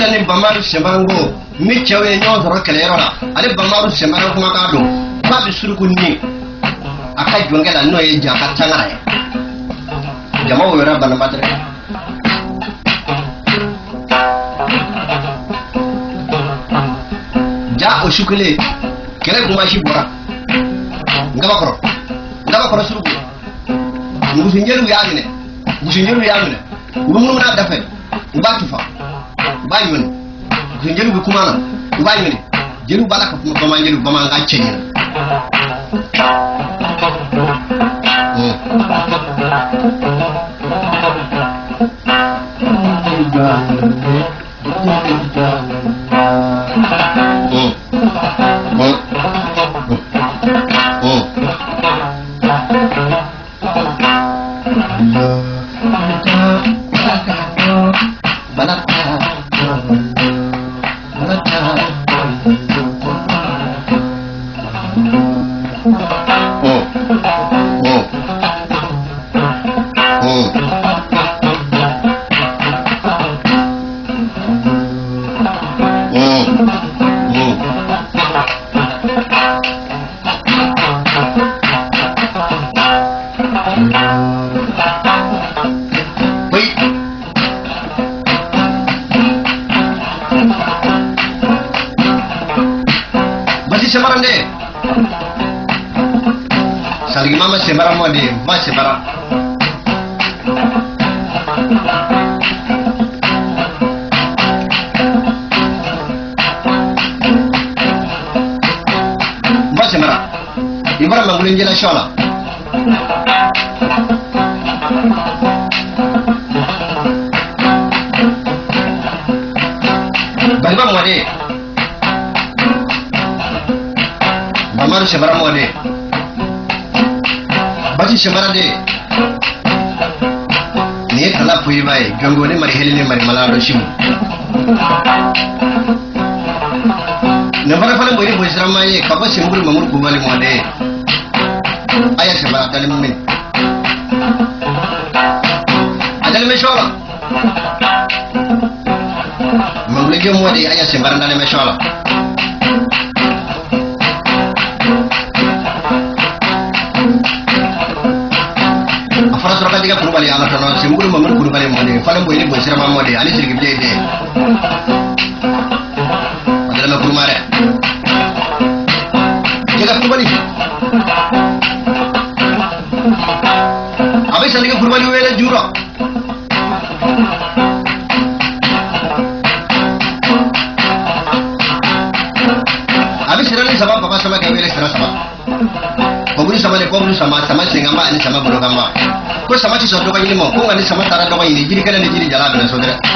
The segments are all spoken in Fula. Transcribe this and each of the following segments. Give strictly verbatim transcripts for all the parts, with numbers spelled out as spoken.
wala ni bamaru semango mi chawe nyo zoro kelero la ale bamaru semara kuma ka do ba bi suruku ni aka jongela no ye jaka tangara ya jama wo ra bana matre ja o shukule kele kuma shi bora ngaba koro ngaba koro suruku ngusinjeru ya ngene ngusinjeru ya ngene urumu na dafe ubatu fa bani woni ngusinjeru bi kuma na bani woni jelu bala ko kuma bama jelu bama nga chenye Salgi mama sebara mo di, ma sebara. Ma sebara. Ibara mangulin jela shola. Bagi mo di. Bamaru sebara mo di. Bati semara de ni kala puyi bai gango ne mari helene mari malado shimu ne bara fala boyi boyi sirama ye kaba simburu mamur kubali mo de aya semara dalim min adal me shola mamle ge mo de aya semara dalim me shola Diga kurubali ala tono simburu mamur kurubali mode fala boy ni boy sirama mode ali sirgi bide adala ma kurumare diga kurubali abai saliga kurubali wela juro abai sirali sabab papa sama ga wela sira sabab kobuli sama le kobuli sama sama singamba ani sama bolo gamba ko sama ci so do bayni mo ko ngani sama tara do bayni jiri kala ni jiri jala bana so dara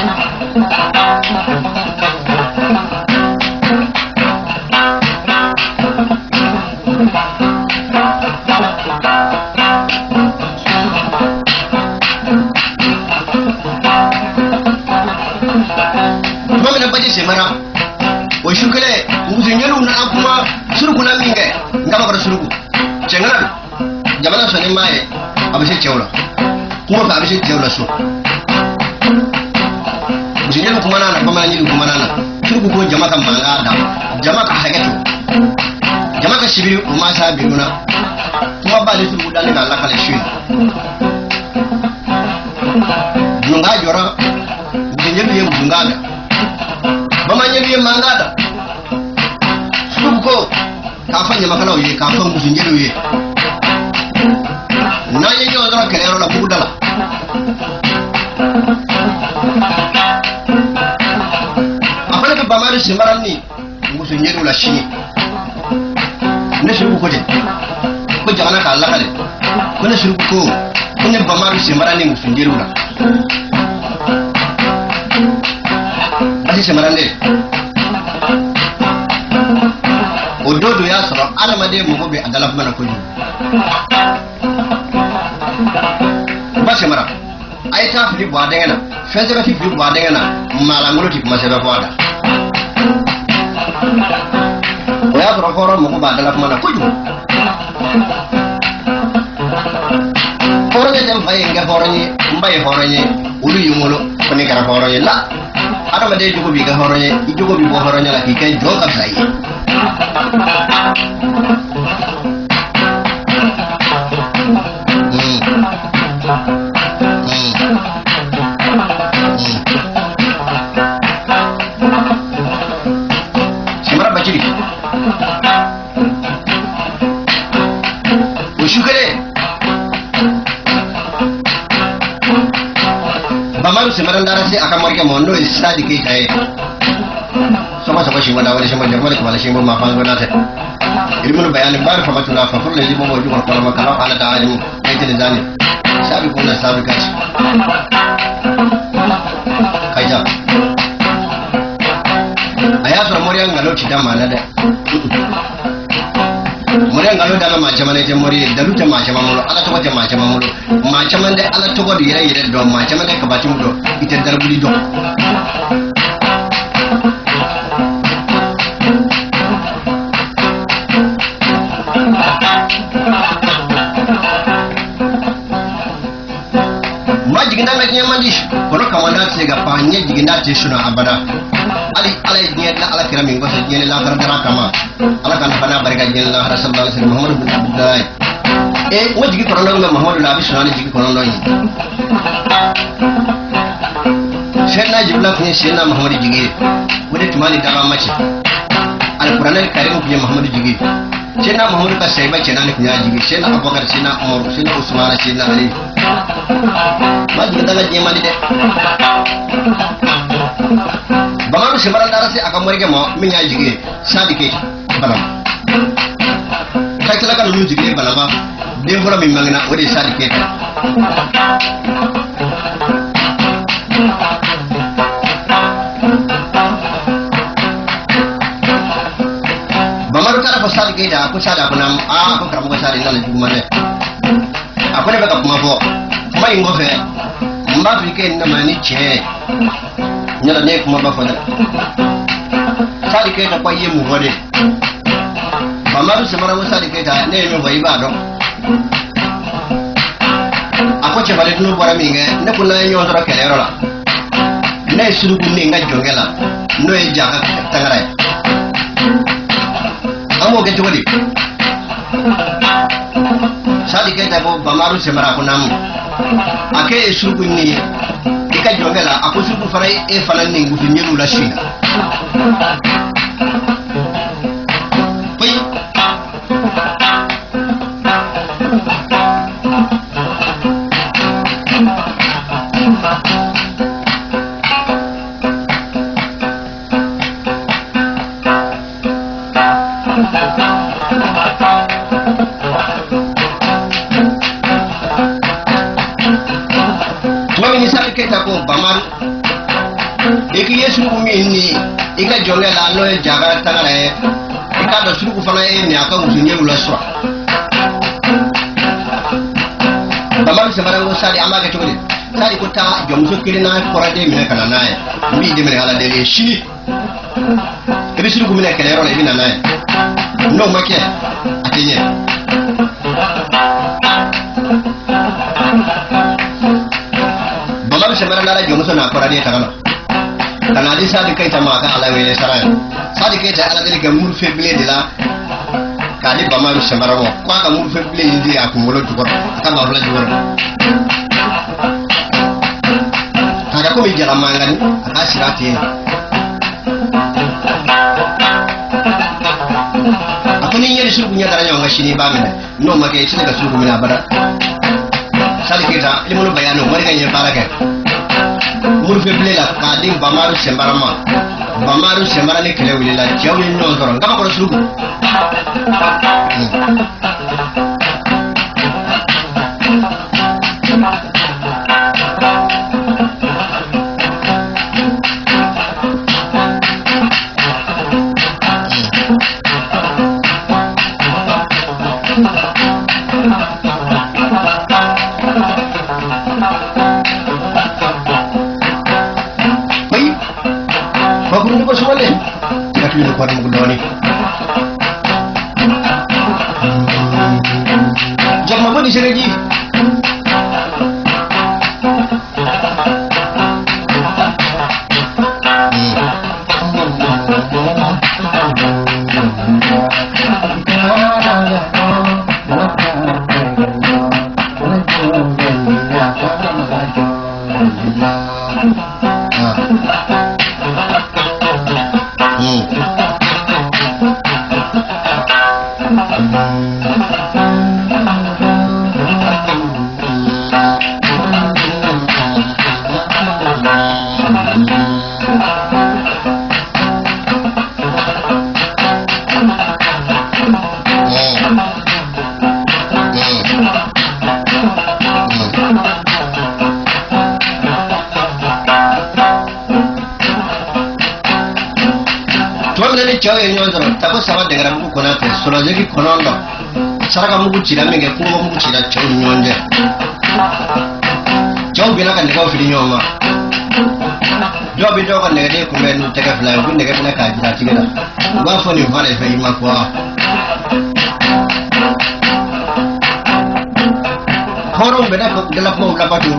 mo me na baji semara o shukale nguzinyalu na akuma suruku na minge ngaba ko suruku cengala jamana so ni maye abishe chewla kuma fa abishe chewla so musinjelu kuma nana kuma nyilu kuma nana turku ko jamaka mangada jamaka hagato jamaka shibiri kuma ta biruna kuma ba ne turku dan da Allah kala shi dunga jora musinjelu ye dungada bama nyilu ye mangada turku ko ka fanya makala ye ka fa musinjelu ye na ye yo dara kelero la budala afale ke bamari simarani ngusu nyeru la shi ne shiru ko je ko jana ka Allah kale ko ne shiru ko ko ne bamari simarani ngusu nyeru la basi simarande ododo ya sara alamade mo be adala mana ko ba semara ay ta fi bo adengana fezera fi bo adengana mala ngolo ti kuma sebe ko ada ya bro foro mo ba adala mana ko ju foro de dem fay nga foro ni mbay foro ni ulu yumolo ko ni kara foro ni la ada made jogo bi ga horonya jogo bi bo horonya la ki kay joga sai Simara baciri ushukare Bamaru Simara ndara sai akan marke mondo istadi kai kai sama sama shi wanda wani shi man jama'a kuma shi mun ma fa gona ta ilmun bayanin bar fa matuna fa kullu limu wajhu wa qala makala ala ta'alim kai ta zani sabi kuna sabi kaci kaja aya so moriyan ngalo ci dama na da moriyan ngalo da ma jama ne jamori da luta ma jama mulo ala to wata ma jama mulo ma jama da ala to godo yire yire do ma jama da ka bati mulo ita darbuli do jiginda na kinya manji kono kamanda ce ga fanye jiginda ce shuna abada ali ala jinya na ala kira min gosa jinya la gar dara kama ala kan fana barka jinya la sallallahu alaihi wasallam muhammad bin abdullah e wo jigi kono no muhammad nabi shuna ni jigi kono no yi shenna jibla kunya shenna muhammad jigi wode tumani daga mace alquran alkarim kunya muhammad jigi shenna muhammad ka sai bace na kunya jigi shenna abubakar shenna umar shenna usman shenna ali Maju daga jema di de. Bamaru sebaran darah si akan mereka mau menyaji sadike balam. Kai silakan dulu jige balama. Dia pura memangna ode sadike. Bamaru cara pasal ke dah aku sadar aku nam ah aku kamu pasal ini lagi mana. Aku ni bakal mabok. Mai ngofe mba fike na mani che nyala ne kuma ba fona sadi ke ta kwaye mu gode ba maru samara mu sadi ke ta ne mi bai ba do ako che bale dunu bora minge ne kula yo zora kele rola ne suru kunni nga jongela no e jaga tangara amo ke todi sadi ke ta bo ba maru samara ko namu ake suku ni ika jongela ako suku farai e fanan ni ngutu nyelu la shina pai ko bamaru eki yesu ko minni ika jongela no jaga tangare ika do suru fana e ni aka musunye ulo so bamaru se barango sadi amaga togole sadi ko ta jomso kirina ko rade mi kana nae mi de mi hala de shini ebe suru ko mi kele ro le mi nae no make atenye Bamaru semara nara jomo sona koradi tagana kana di sadi kai tama ka ala wele saray sadi kai ta ala de gamur feble de la kali bamaru semara wo kwa ka mur feble ndi akumulo tukor ka ma wala jugor kada ko mi jara mangani aka sirati akuni yeri suru kunya dara nyonga shini ba mena no make tsine ka suru mina bara sadi kita ilmu bayanu mari kan yer baraka mur feble la kadin bamaru sembarama bamaru sembara ni kele wili la jawi no doro ngaba ko suru Ini kuat mengundang ni. Jam apa di sini lagi? Chao yang nyonzoro, tapi sama dengan buku kono, soalnya jadi kono ndo. Saraka buku cila menge, kuno buku cila chao nyonje. Chao bila kan dekau fili nyoma. Jauh bila kan dekau dia kumen teka fly, kumen dekau fly kaji dah tiga dah. Gua phone ni mana fly mak gua. Korong benda gelap mau gelap tu.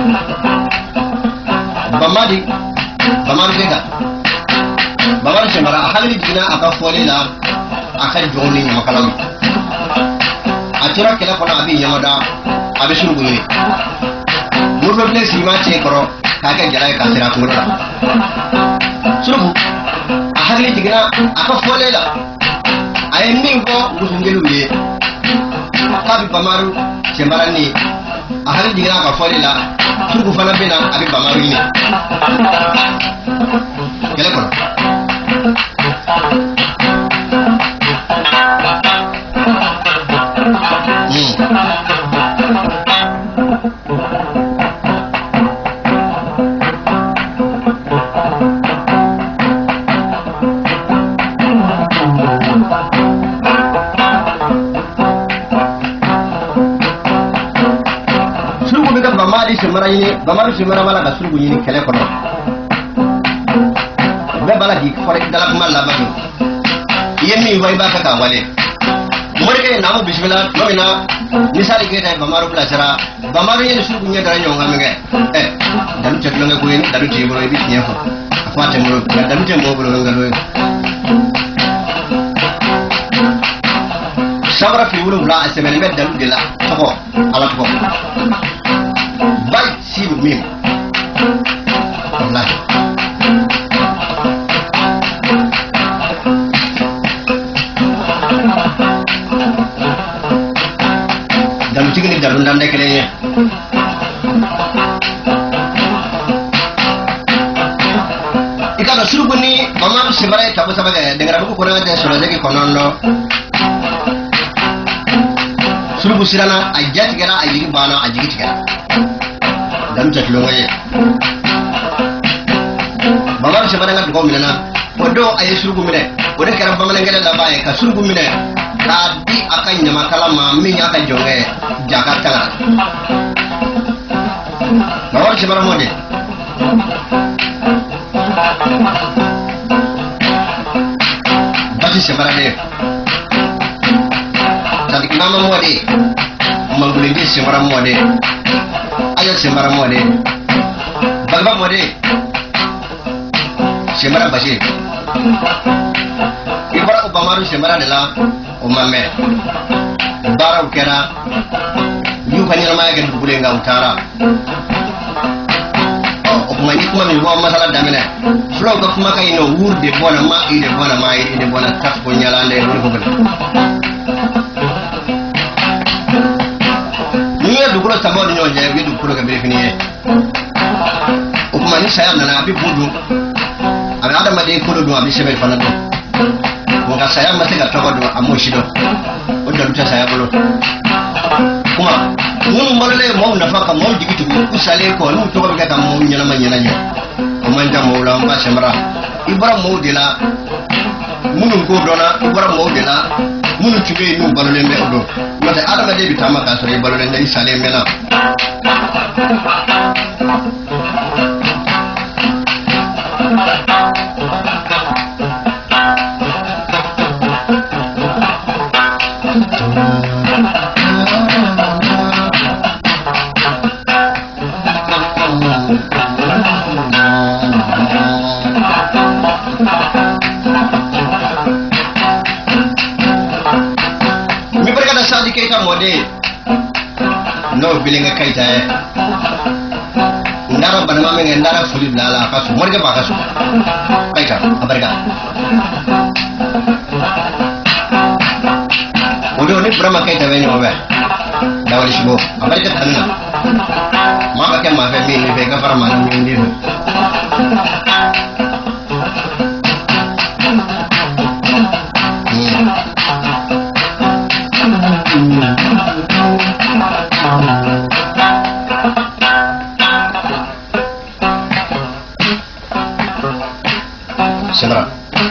Bamadi, bamadi deka. Babar sembara hali dina aka fole la aka joni makalam atura kala kono abi yamada abi suru ni murdo ble sima che koro kake jara ka sira kumura suru hali dina aka fole la ay min ko gusungelu ye kabi bamaru sembara ni hali dina aka fole la suru fana bena abi bamaru ni kala kono semara ini, bamaru semara malah dah suruh bunyi kelak kono. Bebala di korek dalam malam lagi. Ia ni ibu ibu kakak wale. Mereka namu bismillah, nomina. Misal kita bamaru belajar, bamaru ini suruh bunyi dari nyong kami eh, dalam ceklang aku ini, dalam cium orang ini apa? Apa cemuru? Dalam cium orang orang Sabra fiulu bela sebenarnya dalam dia lah. Apa? Alat apa? Baik si mim. Allah. Dalam cikin ni dalam dalam dek ni. Ika dah suruh bunyi, mama sebenarnya tak bersama dia. Dengar aku kurang ada suara lagi konondo. Suruh busirana ajat kira ajik bana ajik kira. Dalam cakap lagi. Bapa sebenarnya tu kau mina. Bodoh ayah suruh mina. Bodoh kira bapa mengenai laba ayah. Suruh mina. Tadi akan nyama kalau mami akan jonge Jakarta. Bapa sebenarnya mana? Bapa sebenarnya. Tadi nama muade. Mengguling di sebenarnya muade. Ayat sembarang muade, bagba muade, sembarang basi. Ibarat upamaru sembarang adalah umame. Bara ukera, you kan yang ramai kan boleh enggak utara. Oh, upama itu mami buat masalah damai. Flow kau cuma kau ino ur de buana ma, ide buana ma, ide buana tak punya lande ur kau. Dukuro tambah ni nyonya, dia dukuro kan beri ni. Upama ni saya nana api budu, ada ada macam ikut dua api sebel fana tu. Muka saya mesti kat coba dua amusi tu. Udah lupa saya bolu. Kuma, mulu malu mau nafkah mau dikit tu, usale ko, nu coba kita mau nyala nyala nya. Umanja mau lampa semra. Ibarat mau dila, mulu ko dona, ibarat mau dila. Munu cube nu balole me odo mate adama de bitama ka sore balole ndai sale mena no bilinga kaita yaro banama men ndara fuli lala kasu morga ba kasu kaita abarga odo ni brama kaita wenye obe dawali shibo abarga tanna ma ba ke ma fe mi mi fe ga fara ma ni ndi Semra.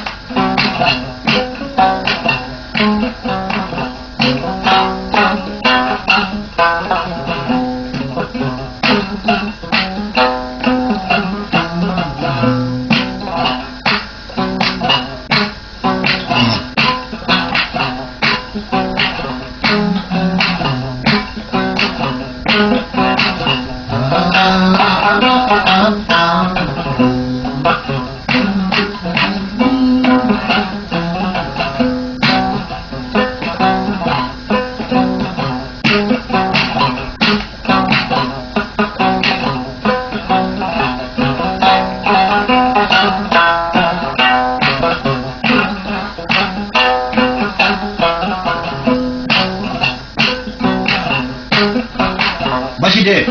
Bashide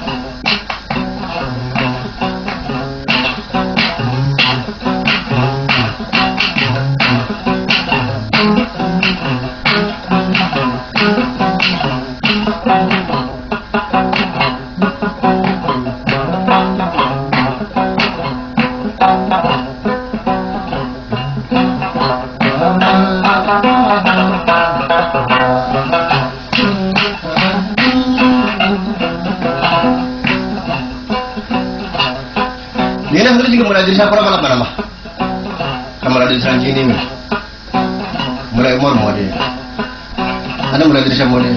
Nina hulu juga mulai desa pura malam mana mah, kamera desa sini ni, mulai umur mode, ada mulai desa mode.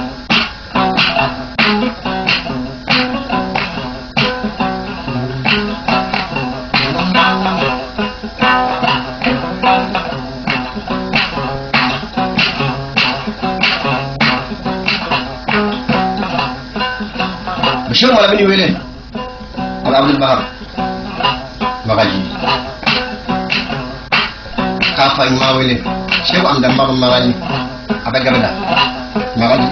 Bishir malam ini wele, malam Abdul Bahar. Magaji kafa ma wele shebu am dan mabam magaji abaga bada magaji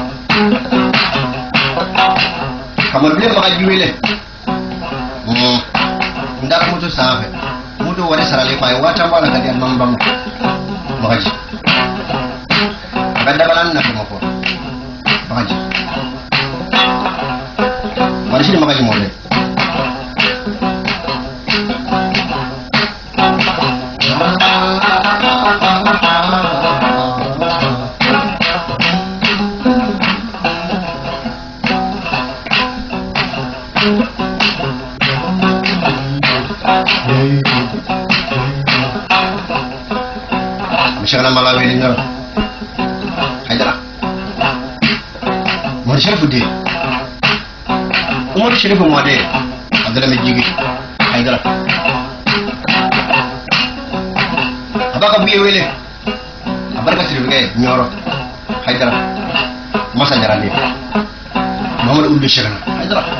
kamar bile magaji wele mm ndar mutu safe mutu wari sarale fay wata wala kadi mambam magaji abada balan na ko ko magaji wari shi magaji mo le Misalnya malah ini nggak, aja lah. Mau siapa dia? Umur siapa mau ada? Ada lagi jigi, aja lah. Apa kau biar wile? Apa kau siapa kayak nyorok? Aja lah. Masa jalan dia? Muhammad Ulu Syekh, aja lah.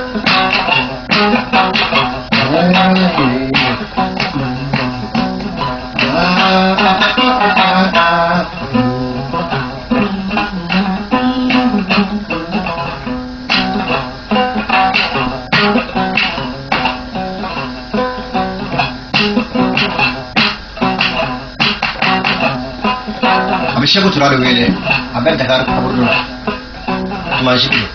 Abis aku curah dulu ini, abis Dakar kabur dulu, cuma sih dulu.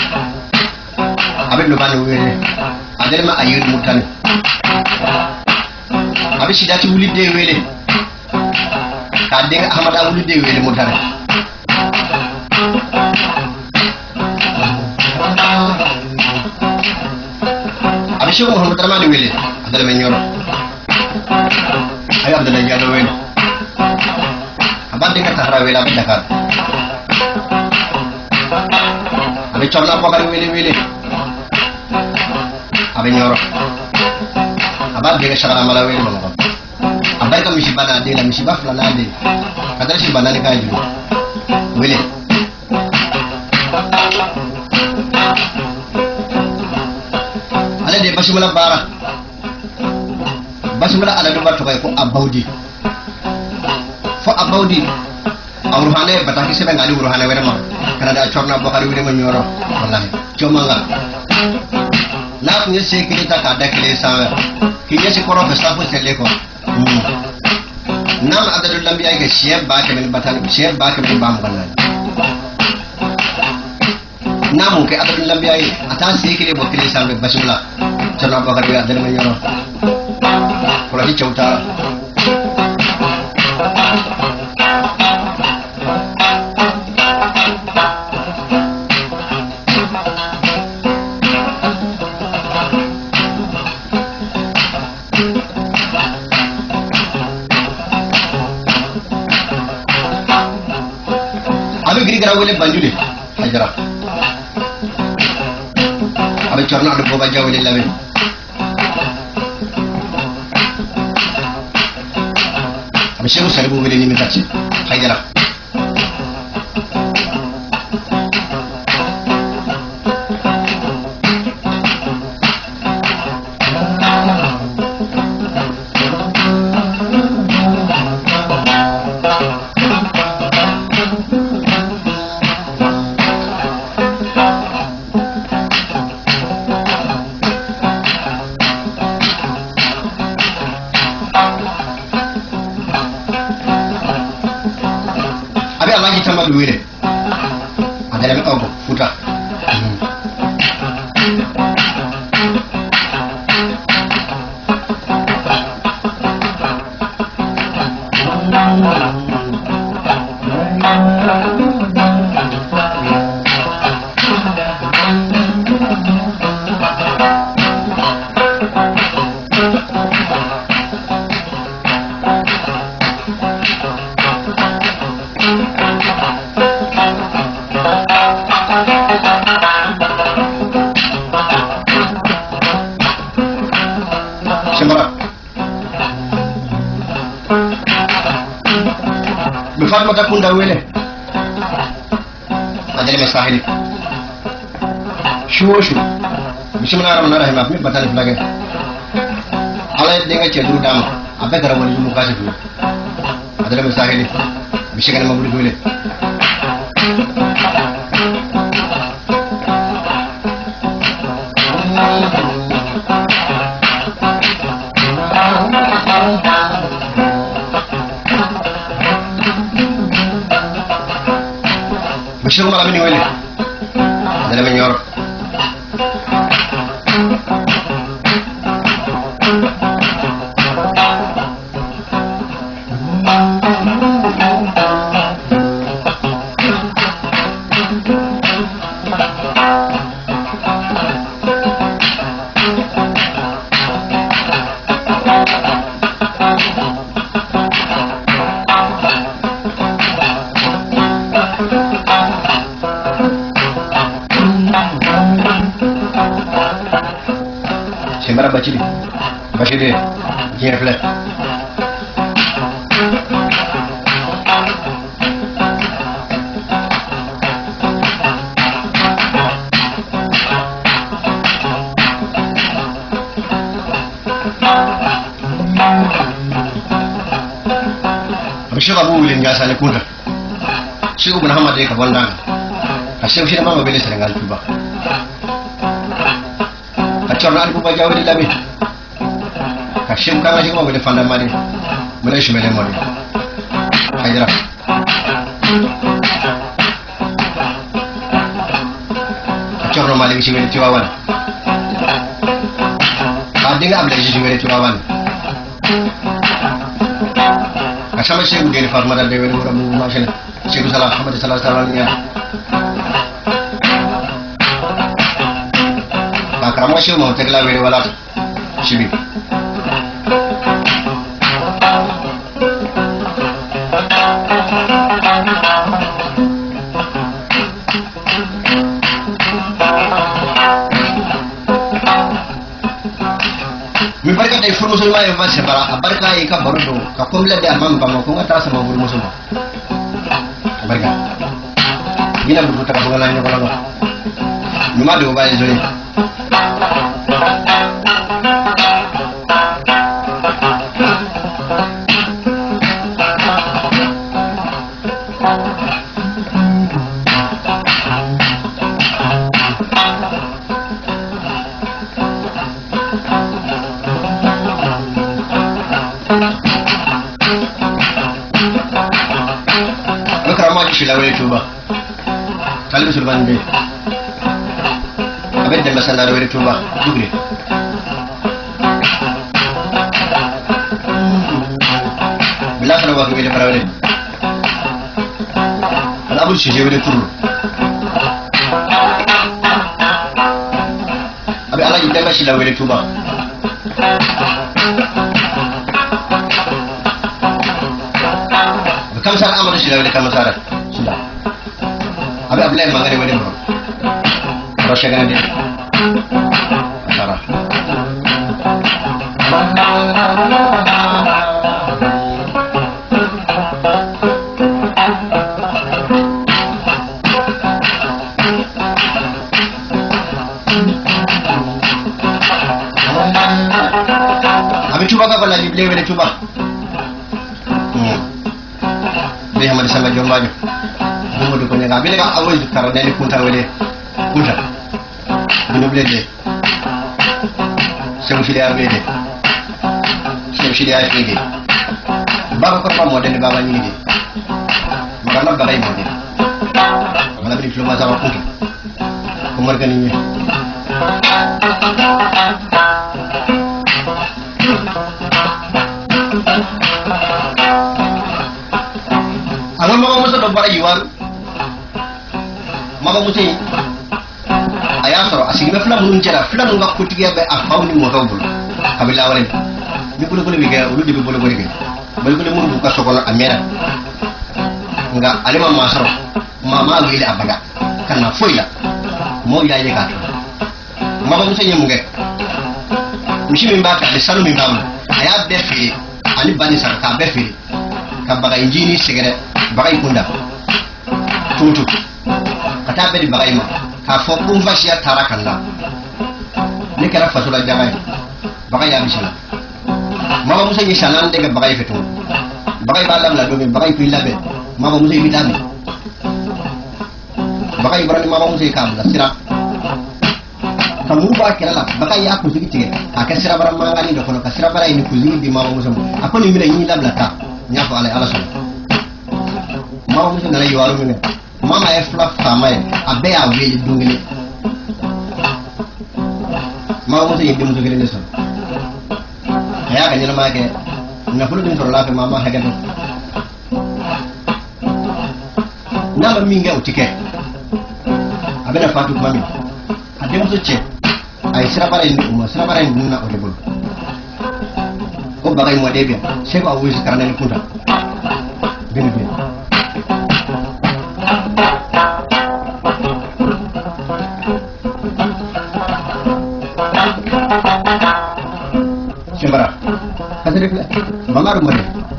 Abis lupa dulu ini, ada lima ayun mutan. Abis sudah cuci dulu ini, kadang Ahmad Abdul dulu ini mutan. Abis aku Muhammad Rahman dulu ini, ada lima nyor. Ayo ada lagi ada ini. Abang dekat Sahara wela abang Dakar. Abang coba apa kali wele-wele. Abang nyorok. Abang dekat Sahara malah wele malah. Abang kan misi bana ade lah misi baf lah ade. Kadang si bana ni kaya juga. Wele. de basmala bara basmala ala do batto kay ko abawdi fo abawdi awruhane bataki sebe ngali wuruhane wena kana da chorna bakari wede ma nyoro wallahi chomanga na ku yese kilita ka da kile sa ki yese koro ka safu sele ko nam adadul lambiya ga shiyab ba ka min batan shiyab ba ka min bam ganna namu ke adadul lambiya yi atan se kile bo kile sa be basmala chorna bakari wede ma nyoro kula ki chauta wele banjule hajara abe chorna do boba jawle lawe abe shehu saribu wele ni mitati hajara wele adala me ko futa Fatma takunda wele adale me sahili shoshu bismillahir rahmanir rahim afmi batal flage ala denga ci duru dama abegara woni mu kasi fu adale me sahili bishigana mabudi wele Bishop malam ini wele, dalam menyor. Sembara bacili, bacili, dia flat. Abisha Abu Wilin ya sani kuda. Shi Ibn Muhammad ya kabon dan. Ashe shi da mama bele Senegal tuba. Chorna ko ba jawri labi ka shim ka ngaji ko be fanda mari mala shi mele mari hayra chorna mali shi mele tiwawan adinga abla shi mele tiwawan ka sama shi ngene farmada de wele wala mu mashine Sheikh Salah Ahmad Salah Salah ya Kamu sih mau tegla wele wala shibi mi barka dai furu musulma ya ba sabara barka yi ka barudo ka kumla da amman ba ko ngata sama furu musulma barka gina buta ka bugala ne bala ma mi ma do ba yi zuri sila wele tuba talib sulman be abe dem basanda wele tuba dugre bila kana wa wele para wele ala bul shije wele turu abe ala dem basila wele tuba kam sara amadu sila wele kam sara sila abe ablay mangare wele bro rosha gana de sara abe tuba ka bala lible wele tuba be hamad sama jombajo modu ko nega bele ga awoy kara dani kunta wele kunta bunu blede sem fili abede sem fili abede baba ko pa modene baba ni de magana bagay modene wala bi floma sama kunta ko margani ni Alam mama musa do bara yiwal mama musa aya soro asigi be fula mun jara fula nga kutige be a fawni mo gawbul kabila wala ni ko ko mi ga ulu dibe bolo bolo ke bal ko mun ka sokola amera nga alima masaro mama wile abaga kana foila mo ya ye ka mama musa nyemu nge mishi min ba ka de salu min ba aya be fi ani bani sar ka be fi ka baga injini segere bagay kunda tutu kata be di bagay ma ka fo kum vashia tarakanda ni kala fasula jagay bagay ya bisala mama musa ni sanan de bagay fetu bagay balam la domi bagay fi labe mama musa yi dami bagay barani mama musa kam la sira kamu ba kala bagay ya ku sigi tige aka sira baram mangani do kono ka sira baray ni ku sigi di mama musa akoni mi na yi labla ta nyafa ala ala sala mama musa na yi waru ne mama e fla fama e abe a wele dungile mama musa yi dum dungile ne so ya ga nyama ke na fulu din torla fe mama haga na ba mi nga utike abe na fatu mami ade musa che ay sira bara ni umma sira bara ni na o debul ko bagay mo debia se ko awu karana ni kunta bin bin Simbara, kasih dia mama rumah dia.